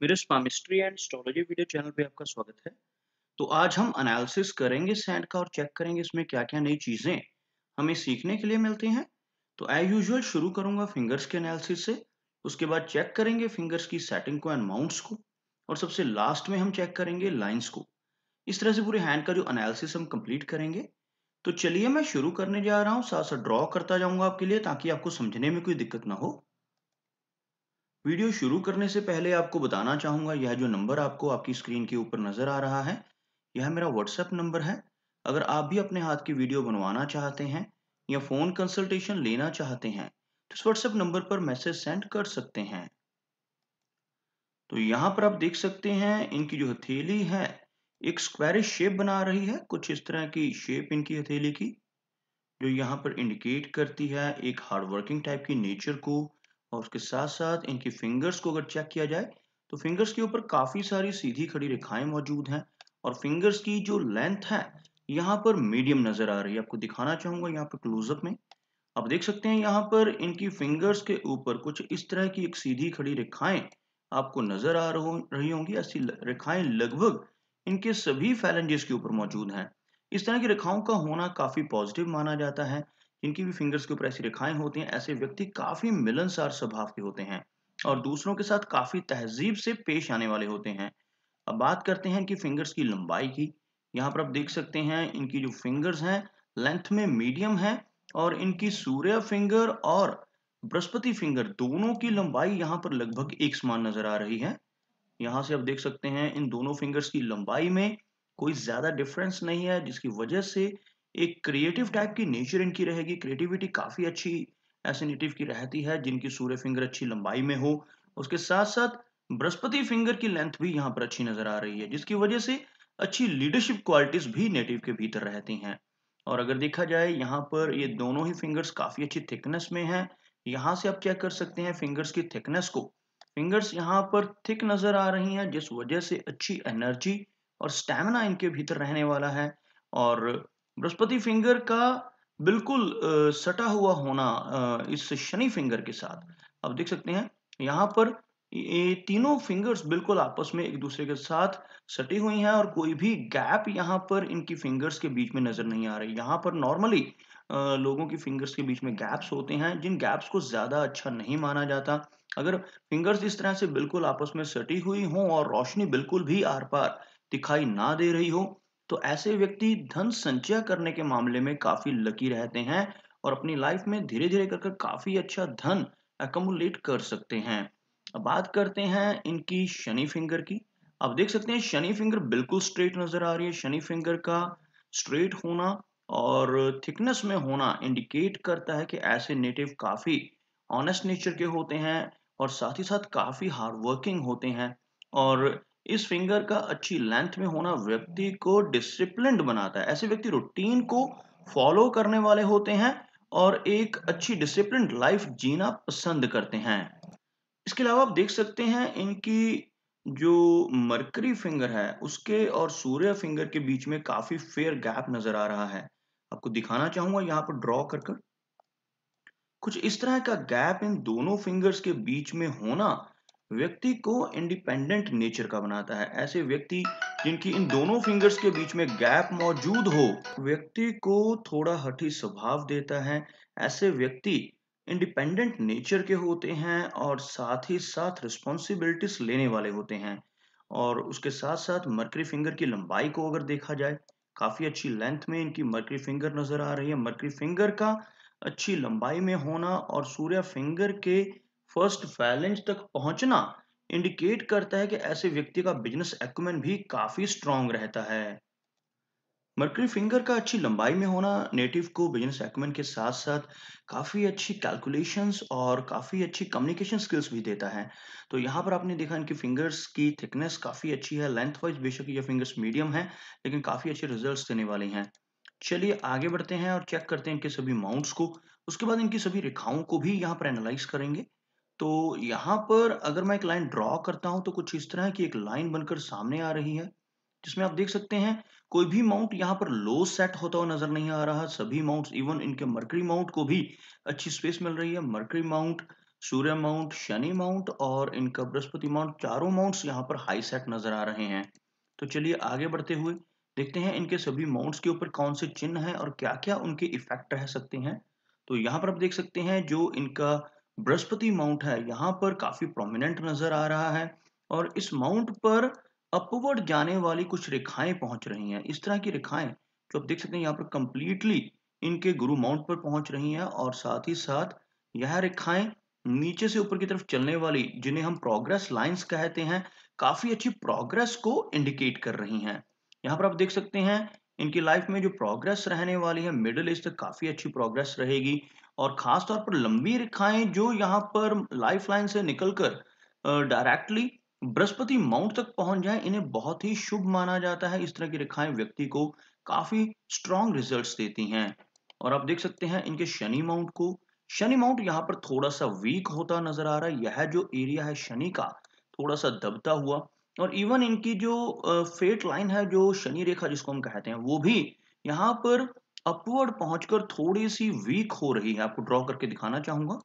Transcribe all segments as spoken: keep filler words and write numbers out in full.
मेरे palmistry and astrology video channel पे आपका स्वागत है। तो आज हम एनालिसिस करेंगे सैंड का और चेक करेंगे इसमें क्या-क्या नई चीजें हमें सीखने के लिए मिलती हैं। तो एज यूजुअल शुरू करूंगा फिंगर्स के एनालिसिस से, उसके बाद चेक करेंगे फिंगर्स की सेटिंग को एंड माउंट्स को, और सबसे लास्ट में हम चेक करेंगे लाइंस को। इस तरह से पूरे हैंड का जो एनालिसिस हम कंप्लीट करेंगे। तो चलिए मैं शुरू करने जा रहा हूँ, साथ-साथ ड्रॉ करता जाऊंगा आपके लिए ताकि आपको समझने में कोई दिक्कत ना हो। वीडियो शुरू करने से पहले आपको बताना चाहूँगा, यह जो नंबर आपको आपकी स्क्रीन के ऊपर नज़र आ रहा है, यह मेरा व्हाट्सएप नंबर है। अगर आप भी अपने हाथ की वीडियो बनवाना चाहते हैं या फ़ोन कंसल्टेशन लेना चाहते हैं, तो इस व्हाट्सएप नंबर पर मैसेज सेंड कर सकते हैं। तो यहाँ पर आप देख सकते हैं इनकी जो हथेली है, एक स्क्वायरिश शेप बना रही है, कुछ इस तरह की शेप इनकी हथेली की, जो यहाँ पर इंडिकेट करती है एक हार्ड वर्किंग टाइप की नेचर को। और उसके साथ साथ इनकी फिंगर्स को अगर चेक किया जाए तो फिंगर्स के ऊपर काफी सारी सीधी खड़ी रेखाएं मौजूद हैं, और फिंगर्स की जो लेंथ है यहाँ पर मीडियम नजर आ रही है। आपको दिखाना चाहूंगा यहाँ पर क्लोजअप में आप देख सकते हैं, यहाँ पर इनकी फिंगर्स के ऊपर कुछ इस तरह की एक सीधी खड़ी रेखाएं आपको नजर आ रहो रही होंगी। ऐसी ल- रेखाएं लगभग इनके सभी फैलेंजेस के ऊपर मौजूद हैं। इस तरह की रेखाओं का होना काफी पॉजिटिव माना जाता है। जिनकी भी फिंगर्स के ऊपर ऐसी रेखाएं होती हैं, ऐसे व्यक्ति काफी मिलनसार स्वभाव के होते हैं और दूसरों के साथ काफी तहजीब से पेश आने वाले होते हैं। अब बात करते हैं इनकी फिंगर्स की लंबाई की। यहाँ पर आप देख सकते हैं इनकी जो फिंगर्स हैं लेंथ में मीडियम है, और इनकी सूर्य फिंगर और बृहस्पति फिंगर दोनों की लंबाई यहाँ पर लगभग एक समान नजर आ रही है। यहाँ से आप देख सकते हैं इन दोनों फिंगर्स की लंबाई में कोई ज्यादा डिफरेंस नहीं है, जिसकी वजह से एक क्रिएटिव टाइप की नेचर इनकी रहेगी। क्रिएटिविटी काफी अच्छी ऐसे नेटिव की रहती है जिनकी सूर्य फिंगर अच्छी लंबाई में हो। उसके साथ साथ बृहस्पति फिंगर की लेंथ भी यहाँ पर अच्छी नजर आ रही है, जिसकी वजह से अच्छी लीडरशिप क्वालिटीज भी नेटिव के भीतर रहती हैं। और अगर देखा जाए यहाँ पर ये दोनों ही फिंगर्स काफी अच्छी थिकनेस में हैं। यहाँ से आप चेक कर सकते हैं फिंगर्स की थिकनेस को। फिंगर्स यहाँ पर थिक नजर आ रही हैं, जिस वजह से अच्छी एनर्जी और स्टैमिना इनके भीतर रहने वाला है। और बृहस्पति फिंगर का बिल्कुल अ, सटा हुआ होना अ, इस शनि फिंगर के साथ आप देख सकते हैं यहाँ पर ये तीनों फिंगर्स बिल्कुल आपस में एक दूसरे के साथ सटी हुई हैं, और कोई भी गैप यहाँ पर इनकी फिंगर्स के बीच में नजर नहीं आ रही। यहाँ पर नॉर्मली लोगों की फिंगर्स के बीच में गैप्स होते हैं, जिन गैप्स को ज्यादा अच्छा नहीं माना जाता। अगर फिंगर्स इस तरह से बिल्कुल आपस में सटी हुई हों और रोशनी बिल्कुल भी आर पार दिखाई ना दे रही हो, तो ऐसे व्यक्ति धन संचय करने के मामले में काफी लकी रहते हैं और अपनी लाइफ में धीरे धीरे कर कर काफी अच्छा धन अकोमुलेट कर सकते हैं। अब बात करते हैं इनकी शनि फिंगर की। आप देख सकते हैं शनि फिंगर बिल्कुल स्ट्रेट नजर आ रही है। शनि फिंगर का स्ट्रेट होना और थिकनेस में होना इंडिकेट करता है कि ऐसे नेटिव काफी ऑनेस्ट नेचर के होते हैं और साथ ही साथ काफी हार्ड वर्किंग होते हैं। और इस फिंगर का अच्छी लेंथ में होना व्यक्ति को डिसिप्लिन्ड बनाता है। ऐसे व्यक्ति रूटीन को फॉलो करने वाले होते हैं और एक अच्छी डिसिप्लिन्ड लाइफ जीना पसंद करते हैं। इसके अलावा आप देख सकते हैं इनकी जो मरकरी फिंगर है उसके और सूर्य फिंगर के बीच में काफी फेयर गैप नजर आ रहा है। आपको दिखाना चाहूंगा यहाँ पर ड्रॉ कर कर कुछ इस तरह का गैप इन दोनों फिंगर्स के बीच में होना व्यक्ति को इंडिपेंडेंट नेचर का बनाता है। ऐसे व्यक्ति जिनकी इन दोनों फिंगर्स के बीच में गैप मौजूद हो, व्यक्ति को थोड़ा हठी स्वभाव देता है। ऐसे व्यक्ति इंडिपेंडेंट नेचर के होते हैं और साथ ही साथ रिस्पॉन्सिबिलिटीज लेने वाले होते हैं। और उसके साथ साथ मर्करी फिंगर की लंबाई को अगर देखा जाए, काफी अच्छी लेंथ में इनकी मर्करी फिंगर नजर आ रही है। मर्करी फिंगर का अच्छी लंबाई में होना और सूर्य फिंगर के फर्स्ट फैलेंज तक पहुंचना इंडिकेट करता है कि ऐसे व्यक्ति का बिजनेस एक्यूमेन भी काफी स्ट्रांग रहता है। मर्करी फिंगर का अच्छी लंबाई में होना नेटिव को बिजनेस एक्यूमेन के साथ साथ काफी अच्छी कैलकुलेशंस और काफी अच्छी कम्युनिकेशन स्किल्स भी देता है। तो यहाँ पर आपने देखा इनकी फिंगर्स की थिकनेस काफी अच्छी है। लेंथ वाइज बेशक ये फिंगर्स मीडियम है, लेकिन काफी अच्छे रिजल्ट्स देने वाली हैं। चलिए आगे बढ़ते हैं और चेक करते हैं इनके सभी माउंट्स को। उसके बाद इनकी सभी रेखाओं को भी यहाँ पर एनालाइज करेंगे। तो यहाँ पर अगर मैं एक लाइन ड्रॉ करता हूँ तो कुछ इस तरह की एक लाइन बनकर सामने आ रही है, जिसमें आप देख सकते हैं कोई भी माउंट यहाँ पर लो सेट होता हुआ नजर नहीं आ रहा। सभी माउंट्स, इवन इनके मर्करी माउंट को भी अच्छी स्पेस मिल रही है। मर्करी माउंट सूर्य माउंट, शनि माउंट और इनका बृहस्पति माउंट, चारों माउंट्स यहाँ पर हाई सेट नजर आ रहे हैं। तो चलिए आगे बढ़ते हुए देखते हैं इनके सभी माउंट्स के ऊपर कौन से चिन्ह हैं और क्या-क्या उनके इफेक्ट रह सकते हैं। तो यहाँ पर आप देख सकते हैं जो इनका बृहस्पति माउंट है, यहाँ पर काफी प्रोमिनेंट नजर आ रहा है और इस माउंट पर अपवर्ड जाने वाली कुछ रेखाएं पहुंच रही हैं। इस तरह की रेखाएं जो आप देख सकते हैं यहाँ पर कंप्लीटली इनके गुरु माउंट पर पहुंच रही हैं और साथ ही साथ यह रेखाएं नीचे से ऊपर की तरफ चलने वाली, जिन्हें हम प्रोग्रेस लाइंस कहते हैं, काफी अच्छी प्रोग्रेस को इंडिकेट कर रही हैं। यहाँ पर आप देख सकते हैं इनकी लाइफ में जो प्रोग्रेस रहने वाली है, मिडिल एज तक काफी अच्छी प्रोग्रेस रहेगी और खास तौर पर लंबी रेखाएं जो यहाँ पर लाइफ लाइन से निकलकर डायरेक्टली बृहस्पति माउंट तक पहुंच जाए, इन्हें बहुत ही शुभ माना जाता है। इस तरह की रेखाएं व्यक्ति को काफी स्ट्रॉन्ग रिजल्ट्स देती हैं। और आप देख सकते हैं इनके शनि माउंट को, शनि माउंट यहाँ पर थोड़ा सा वीक होता नजर आ रहा है। यह जो एरिया है शनि का, थोड़ा सा दबता हुआ, और इवन इनकी जो फेट लाइन है, जो शनि रेखा जिसको हम कहते हैं, वो भी यहाँ पर अपवर्ड पहुंचकर थोड़ी सी वीक हो रही है। आपको ड्रॉ करके दिखाना चाहूंगा।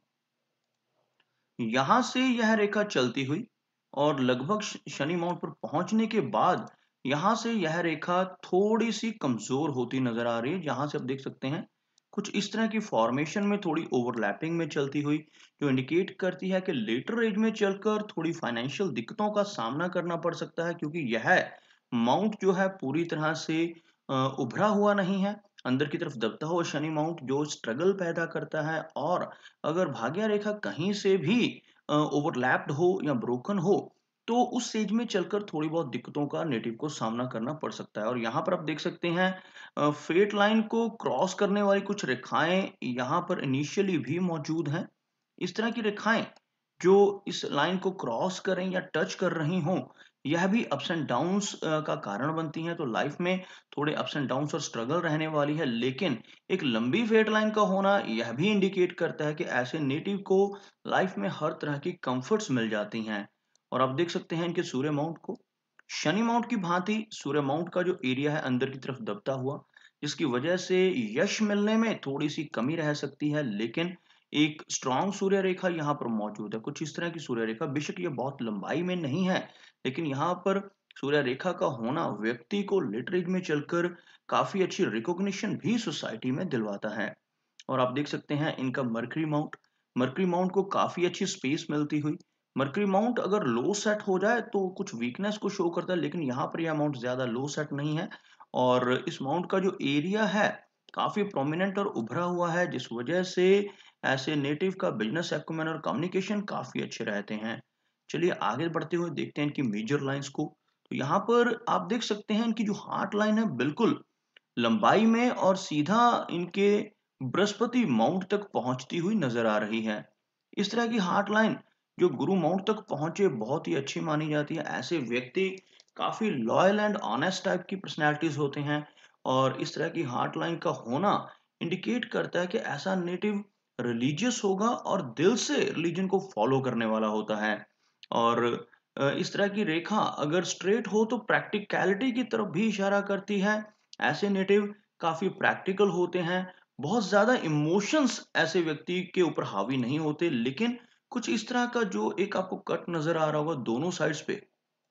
यहां से यह रेखा चलती हुई और लगभग श- शनि माउंट पर पहुंचने के बाद यहां से यह रेखा थोड़ी सी कमजोर होती नजर आ रही है। जहां से आप देख सकते हैं कुछ इस तरह की फॉर्मेशन में थोड़ी ओवरलैपिंग में चलती हुई, जो इंडिकेट करती है कि लेटर एज में चलकर थोड़ी फाइनेंशियल दिक्कतों का सामना करना पड़ सकता है, क्योंकि यह माउंट जो है पूरी तरह से अ, उभरा हुआ नहीं है। अंदर की तरफ दबता हुआ शनि माउंट जो स्ट्रगल पैदा करता है, और अगर भाग्य रेखा कहीं से भी ओवरलैप्ड हो या ब्रोकन हो, तो उस स्टेज में चलकर थोड़ी बहुत दिक्कतों का नेटिव को सामना करना पड़ सकता है। और यहाँ पर आप देख सकते हैं फेट लाइन को क्रॉस करने वाली कुछ रेखाएं यहाँ पर इनिशियली भी मौजूद हैं। इस तरह की रेखाएं जो इस लाइन को क्रॉस करें या टच कर रही हों, यह भी अप्स एंड डाउन्स का कारण बनती हैं। तो लाइफ में थोड़े अप्स एंड डाउन्स और स्ट्रगल रहने वाली है, लेकिन एक लंबी फेट लाइन का होना यह भी इंडिकेट करता है कि ऐसे नेटिव को लाइफ में हर तरह की कंफर्ट्स मिल जाती हैं। और आप देख सकते हैं इनके सूर्य माउंट को, शनि माउंट की भांति सूर्य माउंट का जो एरिया है अंदर की तरफ दबता हुआ, जिसकी वजह से यश मिलने में थोड़ी सी कमी रह सकती है, लेकिन एक स्ट्रॉन्ग सूर्य रेखा यहाँ पर मौजूद है। कुछ इस तरह की सूर्य रेखा, बेशक ये बहुत लंबाई में नहीं है, लेकिन यहाँ पर सूर्य रेखा का होना व्यक्ति को लिटरेज में चलकर काफी अच्छी रिकॉग्निशन भी सोसाइटी में दिलवाता है। और आप देख सकते हैं इनका मर्करी माउंट, मर्करी माउंट को काफी अच्छी स्पेस मिलती हुई। मर्करी माउंट अगर लो सेट हो जाए तो कुछ वीकनेस को शो करता है, लेकिन यहाँ पर यह माउंट ज्यादा लो सेट नहीं है और इस माउंट का जो एरिया है काफी प्रोमिनेंट और उभरा हुआ है, जिस वजह से ऐसे नेटिव का बिजनेस एक्यूमेन और कम्युनिकेशन काफी अच्छे रहते हैं। चलिए आगे बढ़ते हुए देखते हैं इनकी मेजर लाइंस को। तो यहाँ पर आप देख सकते हैं इनकी जो हार्ट लाइन है बिल्कुल लंबाई में और सीधा इनके बृहस्पति माउंट तक पहुंचती हुई नजर आ रही है। इस तरह की हार्ट लाइन जो गुरु माउंट तक पहुंचे बहुत ही अच्छी मानी जाती है। ऐसे व्यक्ति काफी लॉयल एंड ऑनेस्ट टाइप की पर्सनैलिटीज होते हैं और इस तरह की हार्ट लाइन का होना इंडिकेट करता है कि ऐसा नेटिव रिलीजियस होगा और दिल से रिलीजन को फॉलो करने वाला होता है। और अ, इस तरह की रेखा अगर स्ट्रेट हो तो प्रैक्टिकलिटी की तरफ भी इशारा करती है। ऐसे नेटिव काफी प्रैक्टिकल होते हैं, बहुत ज्यादा इमोशंस ऐसे व्यक्ति के ऊपर हावी नहीं होते, लेकिन कुछ इस तरह का जो एक आपको कट नजर आ रहा होगा दोनों साइड्स पे,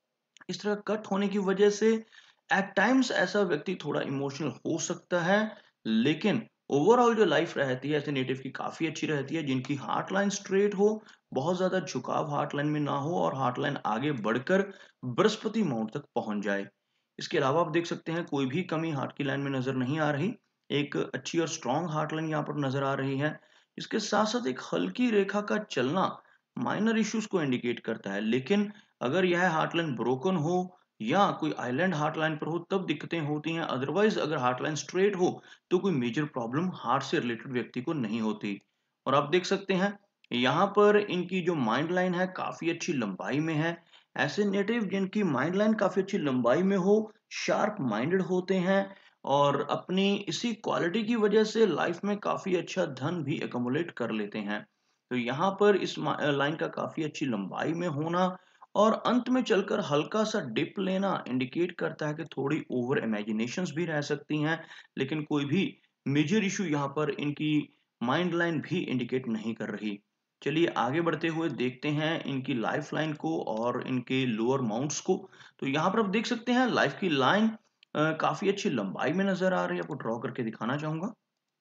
इस तरह कट होने की वजह से एट टाइम्स ऐसा व्यक्ति थोड़ा इमोशनल हो सकता है, लेकिन ओवरऑल जो लाइफ रहती है ऐसे नेटिव की काफी अच्छी रहती है, जिनकी हार्ट लाइन स्ट्रेट हो, बहुत ज्यादा झुकाव हार्ट लाइन में ना हो और हार्ट लाइन आगे बढ़कर बृहस्पति माउंट तक पहुंच जाए। इसके अलावा आप देख सकते हैं कोई भी कमी हार्ट की लाइन में नजर नहीं आ रही। एक अच्छी और स्ट्रॉन्ग हार्ट लाइन यहाँ पर नजर आ रही है। इसके साथ साथ एक हल्की रेखा का चलना माइनर इश्यूज को इंडिकेट करता है, लेकिन अगर यह हार्टलाइन ब्रोकन हो या कोई आइलैंड हार्टलाइन पर हो तब दिक्कतें होती हैं। अदरवाइज अगर हार्टलाइन स्ट्रेट हो तो कोई मेजर प्रॉब्लम हार्ट से रिलेटेड व्यक्ति को नहीं होती। और आप देख सकते हैं यहाँ पर इनकी जो माइंड लाइन है काफी अच्छी लंबाई में है। ऐसे नेटिव जिनकी माइंड लाइन काफी अच्छी लंबाई में हो, शार्प माइंडेड होते हैं और अपनी इसी क्वालिटी की वजह से लाइफ में काफी अच्छा धन भी एकमुलेट कर लेते हैं। तो यहाँ पर इस लाइन का काफी अच्छी लंबाई में होना और अंत में चलकर हल्का सा डिप लेना इंडिकेट करता है कि थोड़ी ओवर इमेजिनेशंस भी रह सकती हैं, लेकिन कोई भी मेजर इशू यहाँ पर इनकी माइंड लाइन भी इंडिकेट नहीं कर रही। चलिए आगे बढ़ते हुए देखते हैं इनकी लाइफ लाइन को और इनके लोअर माउंट्स को। तो यहाँ पर आप देख सकते हैं लाइफ की लाइन अ, काफ़ी अच्छी लंबाई में नज़र आ रही है, आपको ड्रॉ करके दिखाना चाहूँगा।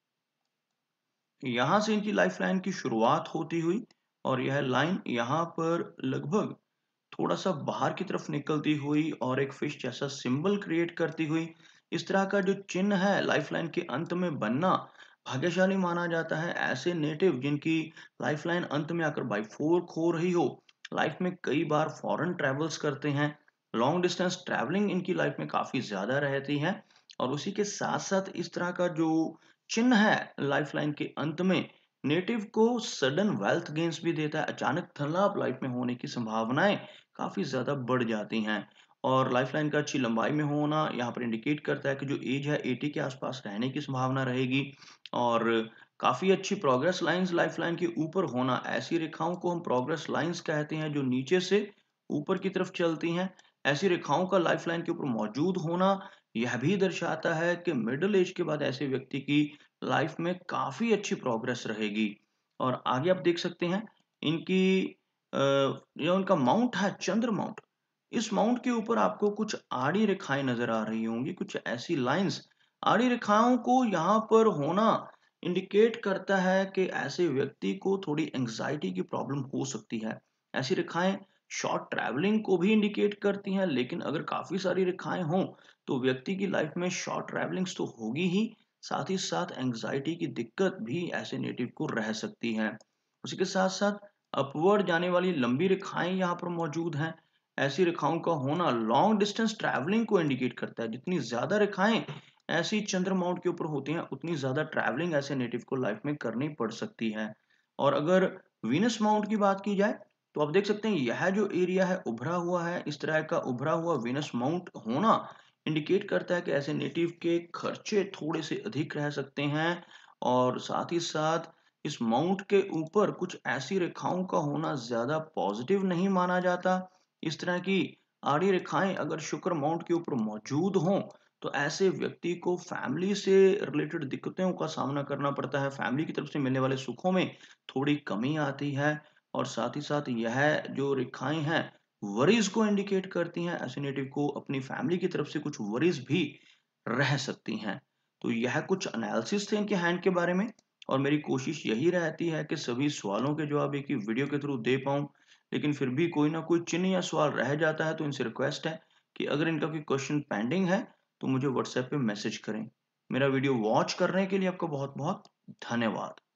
यहाँ से इनकी लाइफ लाइन की शुरुआत होती हुई और यह लाइन यहाँ पर लगभग थोड़ा-सा बाहर की तरफ निकलती हुई और एक फिश जैसा सिंबल क्रिएट करती हुई, इस तरह का जो चिन्ह है लाइफलाइन के अंत में बनना भाग्यशाली माना जाता है। ऐसे नेटिव जिनकी लाइफलाइन अंत में आकर बाई फोर खो रही हो, लाइफ में कई बार फॉरेन ट्रैवल्स करते हैं, लॉन्ग डिस्टेंस ट्रैवलिंग इनकी लाइफ में काफ़ी ज़्यादा रहती है और उसी के साथ-साथ इस तरह का जो चिन्ह है लाइफलाइन के अंत में नेटिव को सडन वेल्थ गेन्स भी देता है। अचानक धन लाभ लाइफ में होने की संभावनाएं काफ़ी ज़्यादा बढ़ जाती हैं और लाइफलाइन का अच्छी लंबाई में होना यहाँ पर इंडिकेट करता है कि जो एज है एटी के आसपास रहने की संभावना रहेगी और काफ़ी अच्छी प्रोग्रेस लाइंस लाइफलाइन के ऊपर होना, ऐसी रेखाओं को हम प्रोग्रेस लाइंस कहते हैं जो नीचे से ऊपर की तरफ चलती हैं। ऐसी रेखाओं का लाइफलाइन के ऊपर मौजूद होना यह भी दर्शाता है कि मिडिल एज के बाद ऐसे व्यक्ति की लाइफ में काफ़ी अच्छी प्रोग्रेस रहेगी। और आगे आप देख सकते हैं इनकी अ, ये उनका माउंट है चंद्र माउंट। इस माउंट के ऊपर आपको कुछ आड़ी रेखाएं नजर आ रही होंगी, कुछ ऐसी लाइंस। आड़ी रेखाओं को यहाँ पर होना इंडिकेट करता है कि ऐसे व्यक्ति को थोड़ी एंग्जाइटी की प्रॉब्लम हो सकती है। ऐसी रेखाएं शॉर्ट ट्रैवलिंग को भी इंडिकेट करती हैं, लेकिन अगर काफी सारी रेखाएं हों तो व्यक्ति की लाइफ में शॉर्ट ट्रैवलिंग्स तो होगी ही, साथ ही साथ एंग्जाइटी की दिक्कत भी ऐसे नेटिव को रह सकती है। उसी के साथ साथ अपवर्ड जाने वाली लंबी रेखाएं यहाँ पर मौजूद हैं। ऐसी रेखाओं का होना लॉन्ग डिस्टेंस ट्रैवलिंग को इंडिकेट करता है। जितनी ज्यादा रेखाएं ऐसी चंद्र माउंट के ऊपर होती हैं उतनी ज्यादा ट्रैवलिंग ऐसे नेटिव को लाइफ में करनी पड़ सकती है। और अगर वीनस माउंट की बात की जाए तो आप देख सकते हैं यह जो एरिया है उभरा हुआ है, इस तरह का उभरा हुआ वीनस माउंट होना इंडिकेट करता है कि ऐसे नेटिव के खर्चे थोड़े से अधिक रह सकते हैं और साथ ही साथ इस माउंट के ऊपर कुछ ऐसी रेखाओं का होना ज्यादा पॉजिटिव नहीं माना जाता। इस तरह की आड़ी रेखाएं अगर शुक्र माउंट के ऊपर मौजूद हों तो ऐसे व्यक्ति को फैमिली से रिलेटेड दिक्कतों का सामना करना पड़ता है, फैमिली की तरफ से मिलने वाले सुखों में थोड़ी कमी आती है और साथ ही साथ यह जो रेखाएं हैं वरीज को इंडिकेट करती हैं। ऐसे नेटिव को अपनी फैमिली की तरफ से कुछ वरीज भी रह सकती हैं। तो यह कुछ एनालिसिस थे इनके हैंड के बारे में और मेरी कोशिश यही रहती है कि सभी सवालों के जवाब एक ही वीडियो के थ्रू दे पाऊं, लेकिन फिर भी कोई ना कोई चिन्ह या सवाल रह जाता है तो इनसे रिक्वेस्ट है कि अगर इनका कोई क्वेश्चन पेंडिंग है तो मुझे व्हाट्सएप पे मैसेज करें। मेरा वीडियो वॉच करने के लिए आपका बहुत बहुत धन्यवाद।